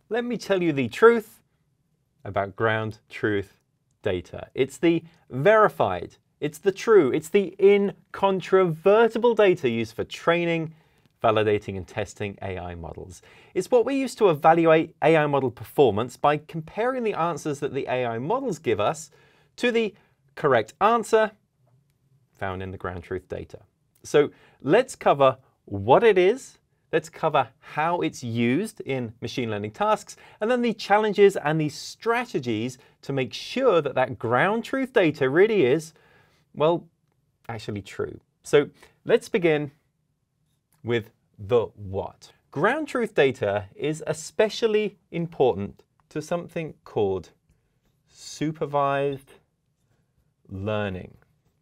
let me tell you the truth about ground truth data. It's the verified, it's the true, it's the incontrovertible data used for training, validating and testing AI models. It's what we use to evaluate AI model performance by comparing the answers that the AI models give us to the correct answer found in the ground truth data. So let's cover what it is, let's cover how it's used in machine learning tasks, and then the challenges and the strategies to make sure that that ground truth data really is, well, actually true. So let's begin with the what. Ground truth data is especially important to something called supervised learning.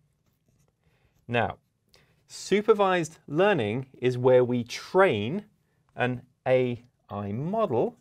Now, supervised learning is where we train an AI model,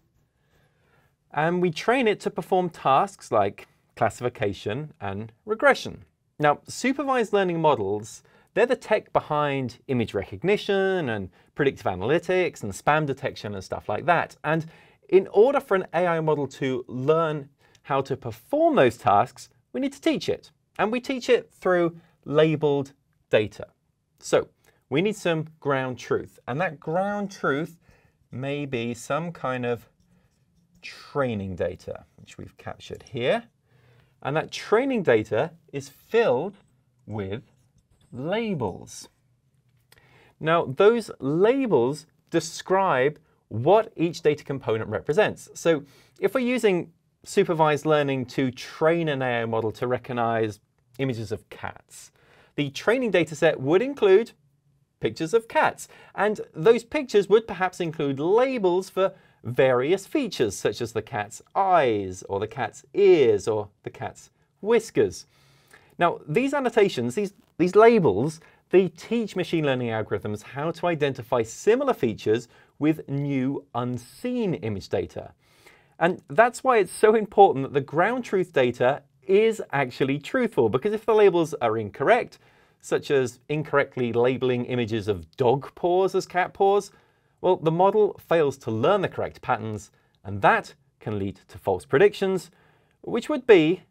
and we train it to perform tasks like classification and regression. Now, supervised learning models, they're the tech behind image recognition and predictive analytics and spam detection and stuff like that. And in order for an AI model to learn how to perform those tasks, we need to teach it. And we teach it through labeled data. So we need some ground truth. And that ground truth may be some kind of training data, which we've captured here. And that training data is filled with labels. Now, those labels describe what each data component represents. So if we're using supervised learning to train an AI model to recognize images of cats, the training data set would include pictures of cats. And those pictures would perhaps include labels for various features, such as the cat's eyes, or the cat's ears, or the cat's whiskers. Now, these annotations, these labels, they teach machine learning algorithms how to identify similar features with new unseen image data. And that's why it's so important that the ground truth data is actually truthful, because if the labels are incorrect, such as incorrectly labeling images of dog paws as cat paws, well, the model fails to learn the correct patterns, and that can lead to false predictions, which would be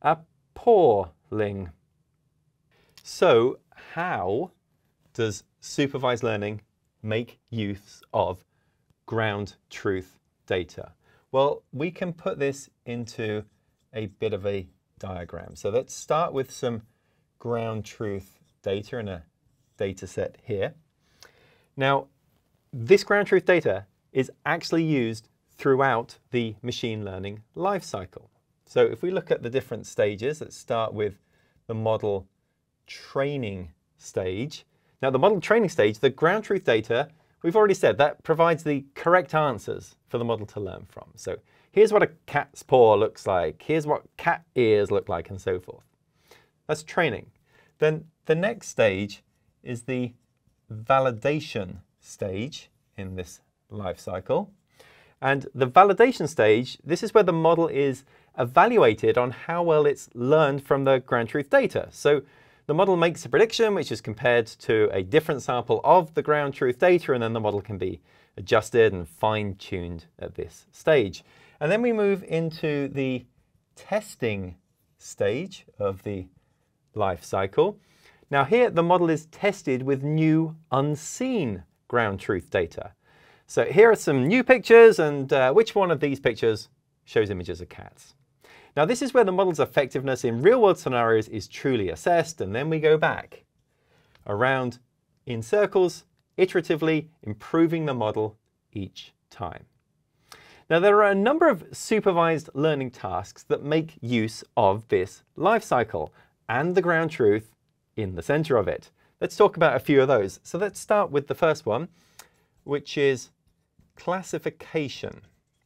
appalling. So how does supervised learning make use of ground truth data? Well, we can put this into a bit of a diagram. So let's start with some ground truth data in a data set here. Now, this ground truth data is actually used throughout the machine learning lifecycle. So if we look at the different stages, let's start with the model training stage. Now, the model training stage, the ground truth data, we've already said that provides the correct answers for the model to learn from. So here's what a cat's paw looks like. Here's what cat ears look like, and so forth. That's training. Then the next stage is the validation stage in this life cycle. And the validation stage, this is where the model is evaluated on how well it's learned from the ground truth data. So the model makes a prediction which is compared to a different sample of the ground truth data, and then the model can be adjusted and fine-tuned at this stage. And then we move into the testing stage of the life cycle. Now here, the model is tested with new unseen ground truth data. So here are some new pictures, and which one of these pictures shows images of cats? Now this is where the model's effectiveness in real-world scenarios is truly assessed, and then we go back around in circles, iteratively improving the model each time. Now there are a number of supervised learning tasks that make use of this life cycle and the ground truth in the center of it. Let's talk about a few of those. So let's start with the first one, which is classification.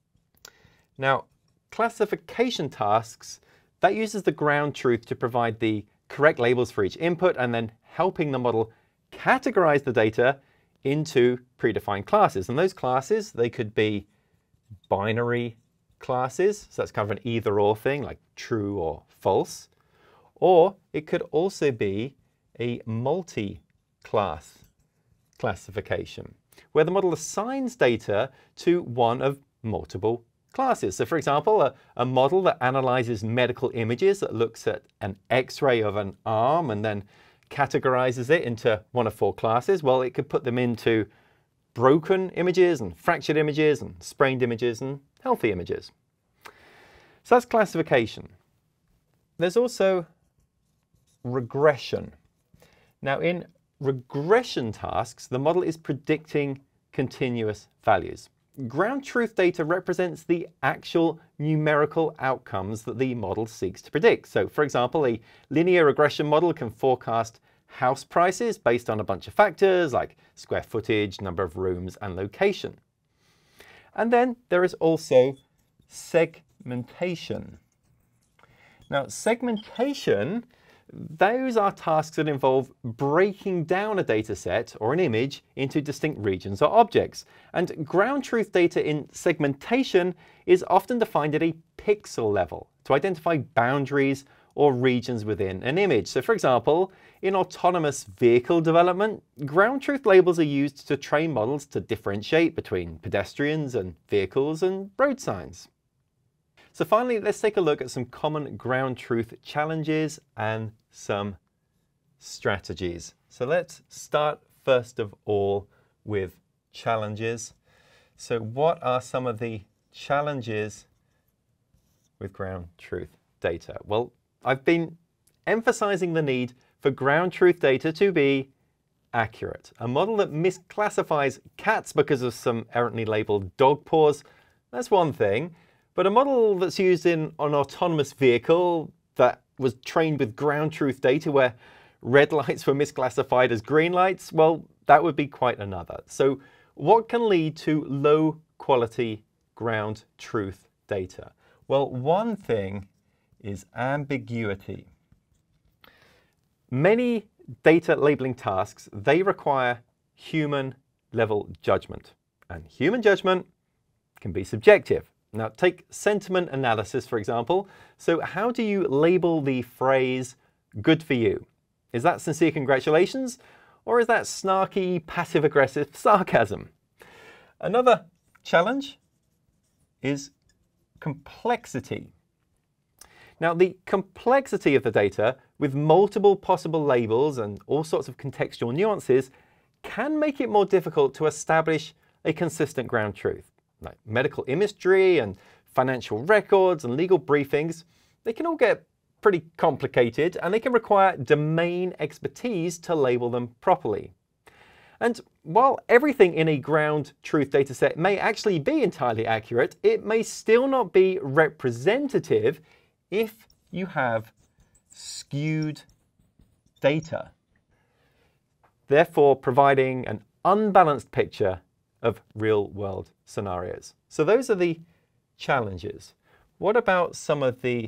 Now, classification tasks, that uses the ground truth to provide the correct labels for each input and then helping the model categorize the data into predefined classes. And those classes, they could be binary classes, so that's kind of an either-or thing, like true or false. Or it could also be a multi-class classification, where the model assigns data to one of multiple classes. So for example, a model that analyzes medical images, that looks at an X-ray of an arm and then categorizes it into one of 4 classes, well, it could put them into broken images and fractured images and sprained images and healthy images. So that's classification. There's also regression. Now in regression tasks, the model is predicting continuous values. Ground truth data represents the actual numerical outcomes that the model seeks to predict. So for example, a linear regression model can forecast house prices based on a bunch of factors like square footage, number of rooms, and location. And then there is also segmentation. Now, segmentation, those are tasks that involve breaking down a data set or an image into distinct regions or objects. And ground truth data in segmentation is often defined at a pixel level to identify boundaries or regions within an image. So for example, in autonomous vehicle development, ground truth labels are used to train models to differentiate between pedestrians and vehicles and road signs. So finally, let's take a look at some common ground truth challenges and some strategies. So let's start first of all with challenges. So what are some of the challenges with ground truth data? Well, I've been emphasizing the need for ground truth data to be accurate. A model that misclassifies cats because of some errantly labeled dog paws, that's one thing. But a model that's used in an autonomous vehicle that was trained with ground truth data where red lights were misclassified as green lights, well, that would be quite another. So what can lead to low quality ground truth data? Well, one thing is ambiguity. Many data labeling tasks, they require human level judgment. And human judgment can be subjective. Now take sentiment analysis, for example. So how do you label the phrase, good for you? Is that sincere congratulations? Or is that snarky, passive-aggressive sarcasm? Another challenge is complexity. Now the complexity of the data with multiple possible labels and all sorts of contextual nuances can make it more difficult to establish a consistent ground truth. Like medical imagery and financial records and legal briefings, they can all get pretty complicated and they can require domain expertise to label them properly. And while everything in a ground truth dataset may actually be entirely accurate, it may still not be representative if you have skewed data, therefore providing an unbalanced picture of real-world scenarios. So those are the challenges. What about some of the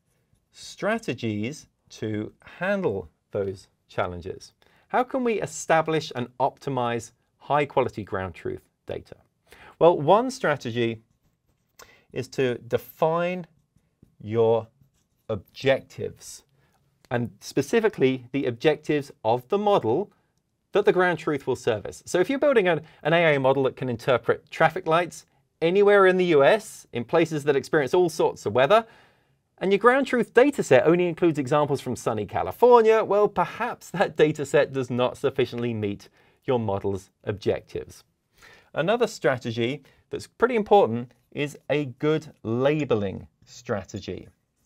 strategies to handle those challenges? How can we establish and optimize high-quality ground truth data? Well, one strategy is to define your objectives, and specifically the objectives of the model that the ground truth will service. So if you're building an AI model that can interpret traffic lights anywhere in the US, in places that experience all sorts of weather, and your ground truth dataset only includes examples from sunny California, well, perhaps that dataset does not sufficiently meet your model's objectives. Another strategy that's pretty important is a good labeling strategy.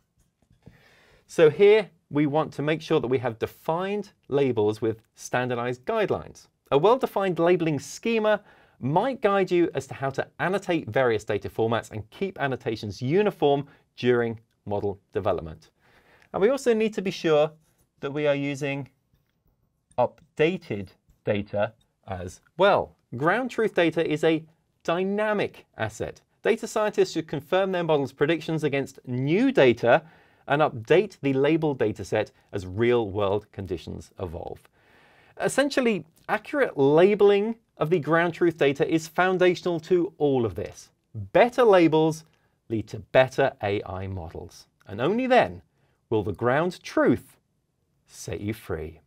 So here we want to make sure that we have defined labels with standardized guidelines. A well-defined labeling schema might guide you as to how to annotate various data formats and keep annotations uniform during model development. And we also need to be sure that we are using updated data as well. Ground truth data is a dynamic asset. Data scientists should confirm their model's predictions against new data and update the labeled dataset as real-world conditions evolve. Essentially, accurate labeling of the ground truth data is foundational to all of this. Better labels lead to better AI models. And only then will the ground truth set you free.